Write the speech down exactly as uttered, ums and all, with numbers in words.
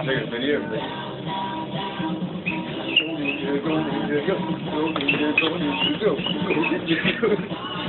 Take a video of this. Go, ninja, go, ninja, go. Go, ninja, go, ninja, go. Go, ninja, go.